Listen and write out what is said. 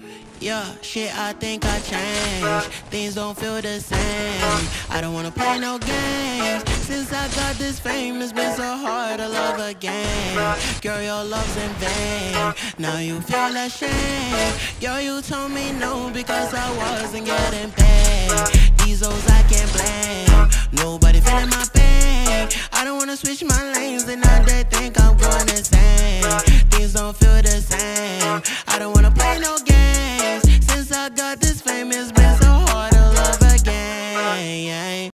Yeah, shit, I think I changed. Things don't feel the same. I don't wanna play no games. Since I got this fame, it's been so hard to love again. Girl, your love's in vain. Now you feel ashamed. Girl, you told me no because I wasn't getting paid. These hoes I can't blame. Nobody feeling my pain. I don't wanna switch my lanes and now they think I'm going insane. Things don't feel